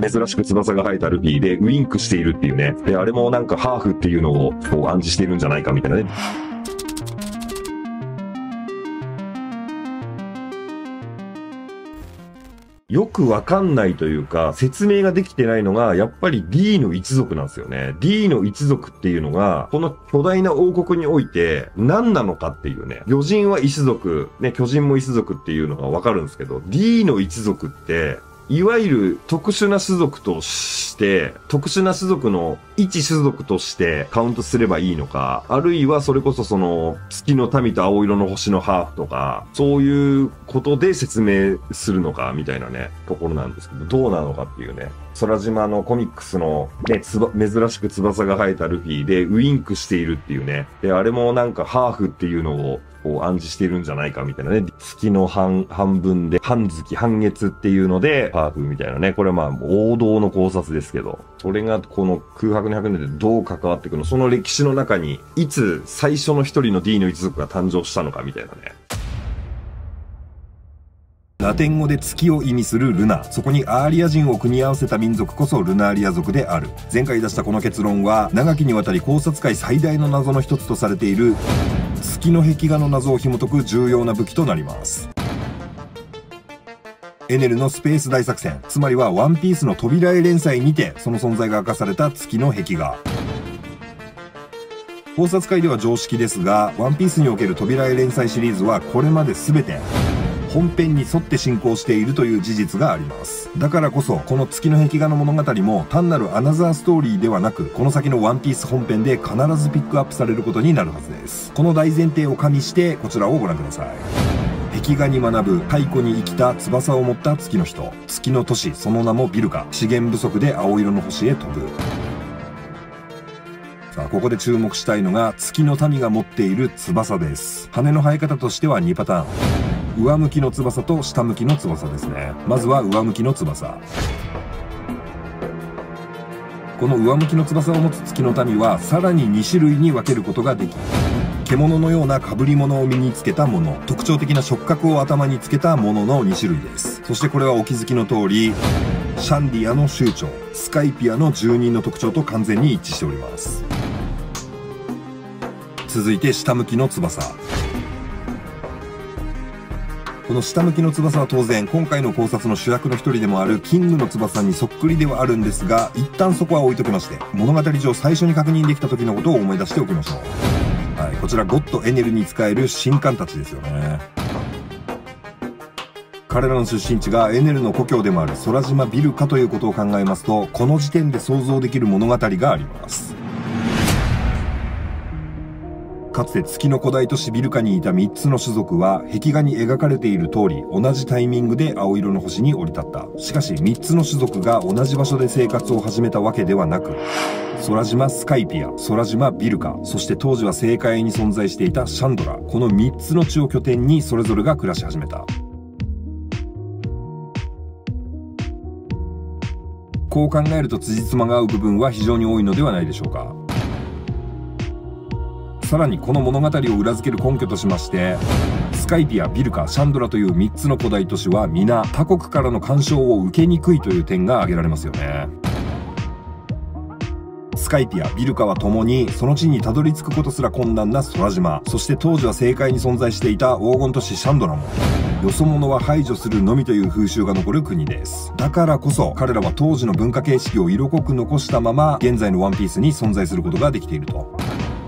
珍しく翼が生えたルフィでウインクしているっていうね。で、あれもなんかハーフっていうのをこう暗示しているんじゃないかみたいなね。よくわかんないというか、説明ができてないのが、やっぱり D の一族なんですよね。D の一族っていうのが、この巨大な王国において、何なのかっていうね。魚人は一族、ね、巨人も一族っていうのがわかるんですけど、D の一族って、いわゆる特殊な種族として、特殊な種族の一種族としてカウントすればいいのか、あるいはそれこそその月の民と青色の星のハーフとか、そういうことで説明するのかみたいなね、ところなんですけど、どうなのかっていうね。空島のコミックスのね、珍しく翼が生えたルフィでウインクしているっていうね。で、あれもなんかハーフっていうのをこう暗示しているんじゃないかみたいなね。月の半分で、半月、半月っていうので、ハーフみたいなね。これはまあ王道の考察ですけど、それがこの空白の100年でどう関わっていくの？その歴史の中に、いつ最初の一人の D の一族が誕生したのかみたいなね。 ラテン語で月を意味するルナ、そこにアーリア人を組み合わせた民族こそルナーリア族である。前回出したこの結論は長きにわたり考察界最大の謎の一つとされている月の壁画の謎を紐解く重要な武器となります。エネルのスペース大作戦、つまりはワンピースの扉絵連載にてその存在が明かされた月の壁画。考察界では常識ですが、ワンピースにおける扉絵連載シリーズはこれまで全て本編に沿って進行しているという事実があります。だからこそ、この月の壁画の物語も単なるアナザーストーリーではなく、この先のワンピース本編で必ずピックアップされることになるはずです。この大前提を加味して、こちらをご覧ください。壁画に学ぶ、太古に生きた翼を持った月の人。月の都市、その名もビルカ。資源不足で青色の星へ飛ぶ。さあ、ここで注目したいのが、月の民が持っている翼です。羽の生え方としては2パターン。上向きの翼と下向きの翼ですね。まずは上向きの翼。この上向きの翼を持つ月の民はさらに2種類に分けることができ、獣のような被り物を身につけたもの、特徴的な触覚を頭につけたものの2種類です。そしてこれはお気づきの通り、シャンディアの酋長、スカイピアの住人の特徴と完全に一致しております。続いて下向きの翼。この下向きの翼は当然今回の考察の主役の一人でもあるキングの翼にそっくりではあるんですが、一旦そこは置いときまして、物語上最初に確認できた時のことを思い出しておきましょう。はい、こちらゴッドエネルに使える神官たちですよね。彼らの出身地がエネルの故郷でもある空島ビルカということを考えますと、この時点で想像できる物語があります。かつて月の古代都市ビルカにいた3つの種族は壁画に描かれている通り同じタイミングで青色の星に降り立った。しかし3つの種族が同じ場所で生活を始めたわけではなく、空島スカイピア、空島ビルカ、そして当時は正界に存在していたシャンドラ、この3つの地を拠点にそれぞれが暮らし始めた。こう考えると辻褄が合う部分は非常に多いのではないでしょうか。さらにこの物語を裏付ける根拠としまして、スカイピア、ビルカ、シャンドラという3つの古代都市は皆他国からの干渉を受けにくいという点が挙げられますよね。スカイピア、ビルカは共にその地にたどり着くことすら困難な空島、そして当時は正界に存在していた黄金都市シャンドラもよそ者は排除するのみという風習が残る国です。だからこそ彼らは当時の文化形式を色濃く残したまま現在のワンピースに存在することができていると。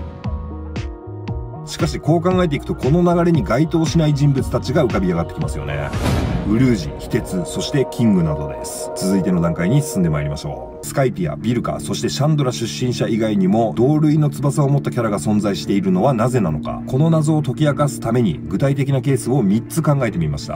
しかしこう考えていくとこの流れに該当しない人物たちが浮かび上がってきますよね。ウルージ、ヒテツ、そしてキングなどです。続いての段階に進んでまいりましょう。スカイピア、ビルカ、そしてシャンドラ出身者以外にも同類の翼を持ったキャラが存在しているのはなぜなのか。この謎を解き明かすために具体的なケースを3つ考えてみました。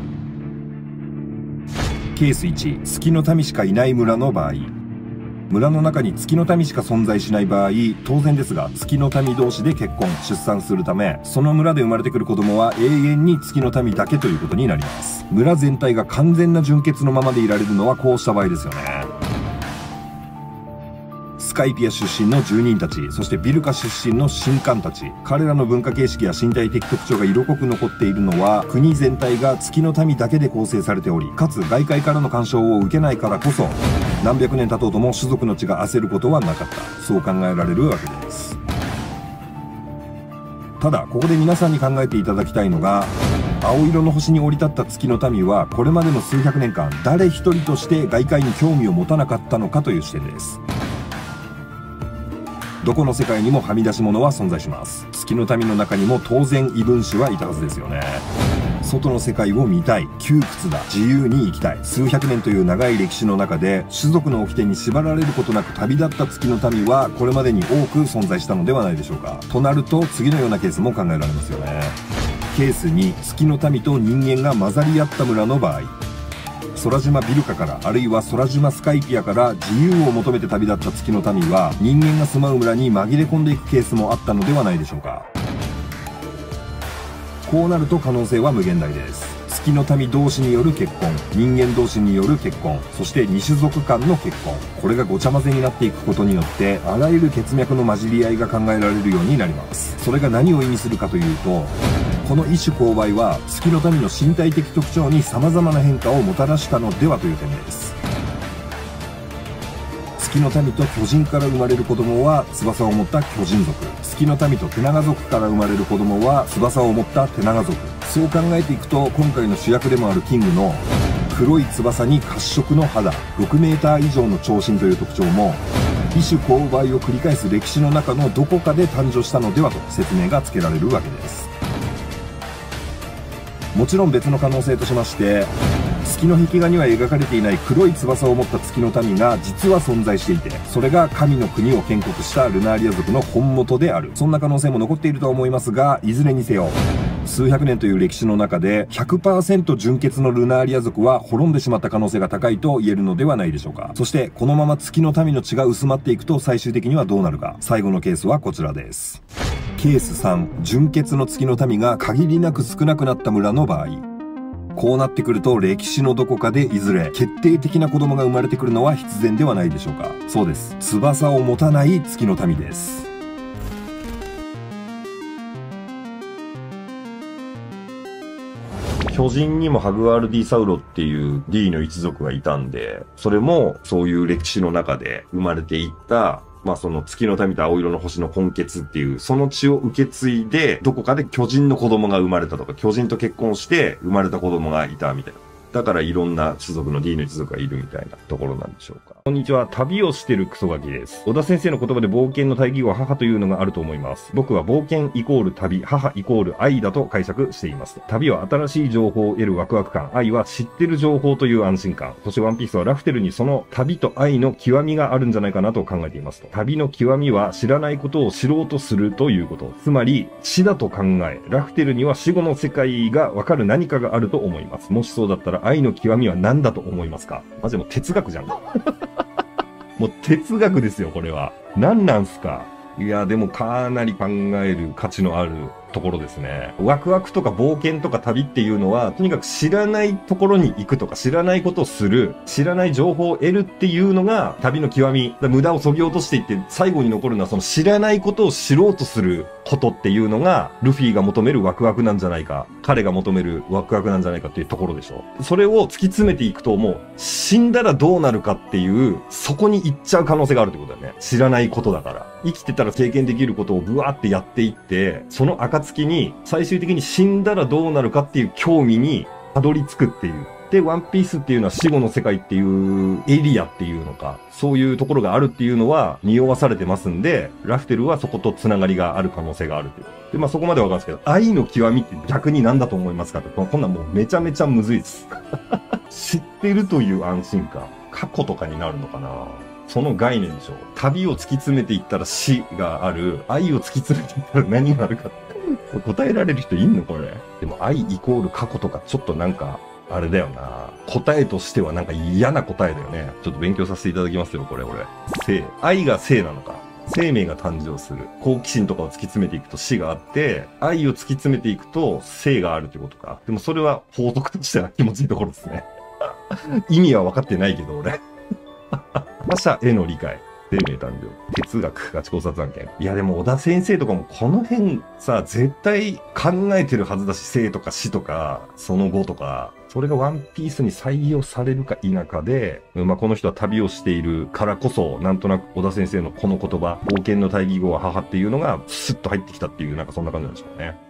ケース1、月の民しかいない村の場合。村の中に月の民しか存在しない場合、当然ですが月の民同士で結婚、出産するため、その村で生まれてくる子供は永遠に月の民だけということになります。村全体が完全な純血のままでいられるのはこうした場合ですよね。スカイピア出身の住人たち、そしてビルカ出身の神官たち、彼らの文化形式や身体的特徴が色濃く残っているのは、国全体が月の民だけで構成されており、かつ外界からの干渉を受けないからこそ、何百年経とうとも種族の血が焦ることはなかった。そう考えられるわけです。ただ、ここで皆さんに考えていただきたいのが、青色の星に降り立った月の民は、これまでの数百年間、誰一人として外界に興味を持たなかったのかという視点です。どこの世界にもはみ出し者は存在します。月の民の中にも当然異分子はいたはずですよね。外の世界を見たい、窮屈だ、自由に生きたい。数百年という長い歴史の中で、種族の掟に縛られることなく旅立った月の民は、これまでに多く存在したのではないでしょうか。となると、次のようなケースも考えられますよね。ケース2、月の民と人間が混ざり合った村の場合。空島ビルカから、あるいは空島スカイピアから自由を求めて旅立った月の民は、人間が住まう村に紛れ込んでいくケースもあったのではないでしょうか。こうなると可能性は無限大です。月の民同士による結婚、人間同士による結婚、そして二種族間の結婚。これがごちゃ混ぜになっていくことによって、あらゆる血脈の混じり合いが考えられるようになります。それが何を意味するかというと、この異種交配は月の民の身体的特徴に様々な変化をもたらしたのではという点です。月の民と巨人から生まれる子供は翼を持った巨人族。月の民とテナガ族から生まれる子供は翼を持ったテナガ族。そう考えていくと、今回の主役でもあるキングの黒い翼に褐色の肌、6メーター以上の長身という特徴も、異種交配を繰り返す歴史の中のどこかで誕生したのではと説明がつけられるわけです。もちろん別の可能性としまして、月の壁画には描かれていない黒い翼を持った月の民が実は存在していて、それが神の国を建国したルナーリア族の本元である。そんな可能性も残っているとは思いますが、いずれにせよ、数百年という歴史の中で 100% 純血のルナーリア族は滅んでしまった可能性が高いと言えるのではないでしょうか。そしてこのまま月の民の血が薄まっていくと最終的にはどうなるか。最後のケースはこちらです。ケース3、純血の月の民が限りなく少なくなった村の場合。こうなってくると歴史のどこかでいずれ決定的な子供が生まれてくるのは必然ではないでしょうか。そうです。翼を持たない月の民です。 巨人にもハグワルディサウロっていう D の一族がいたんで、それもそういう歴史の中で生まれていった、その月の民と青色の星の根血っていう、その血を受け継いで、どこかで巨人の子供が生まれたとか、巨人と結婚して生まれた子供がいたみたいな。だからいろんな種族の D の一族がいるみたいなところなんでしょうか。こんにちは。旅をしてるクソガキです。小田先生の言葉で冒険の対義語は母というのがあると思います。僕は冒険イコール旅、母イコール愛だと解釈しています。旅は新しい情報を得るワクワク感、愛は知ってる情報という安心感。そしてワンピースはラフテルにその旅と愛の極みがあるんじゃないかなと考えていますと。旅の極みは知らないことを知ろうとするということ。つまり死だと考え、ラフテルには死後の世界がわかる何かがあると思います。もしそうだったら愛の極みは何だと思いますか？マジでもう哲学じゃん。もう哲学ですよ、これは。何なんすか？いや、でもかなり考える価値のあるところですね。ワクワクとか冒険とか旅っていうのは、とにかく知らないところに行くとか、知らないことをする、知らない情報を得るっていうのが旅の極み。無駄を削ぎ落としていって、最後に残るのはその知らないことを知ろうとすることっていうのが、ルフィが求めるワクワクなんじゃないか。彼が求めるワクワクなんじゃないかっていうところでしょ。それを突き詰めていくと、もう死んだらどうなるかっていう、そこに行っちゃう可能性があるってことだよね。知らないことだから。生きてたら経験できることをブワーってやっていって、その暁に最終的に死んだらどうなるかっていう興味にたどり着くっていう。で、ワンピースっていうのは死後の世界っていうエリアっていうのか、そういうところがあるっていうのは匂わされてますんで、ラフテルはそことつながりがある可能性があるっていう。で、そこまでわかるんですけど、愛の極みって逆に何だと思いますかって、こんなんもうめちゃめちゃむずいです。知ってるという安心感。過去とかになるのかな？その概念でしょ。旅を突き詰めていったら死がある。愛を突き詰めていったら何があるかって。答えられる人いんのこれ。でも愛イコール過去とかちょっとなんか、あれだよな。答えとしてはなんか嫌な答えだよね。ちょっと勉強させていただきますよ、これ、俺。生。愛が生なのか。生命が誕生する。好奇心とかを突き詰めていくと死があって、愛を突き詰めていくと生があるってことか。でもそれは法則としては気持ちいいところですね。意味は分かってないけど、俺。他者への理解。 生命誕生。哲学、ガチ考察案件。いやでも小田先生とかもこの辺さ、絶対考えてるはずだし、生とか死とか、その後とか、それがワンピースに採用されるか否かで、まあ、この人は旅をしているからこそ、なんとなく小田先生のこの言葉、冒険の対義語は母っていうのがスッと入ってきたっていう、なんかそんな感じなんでしょうね。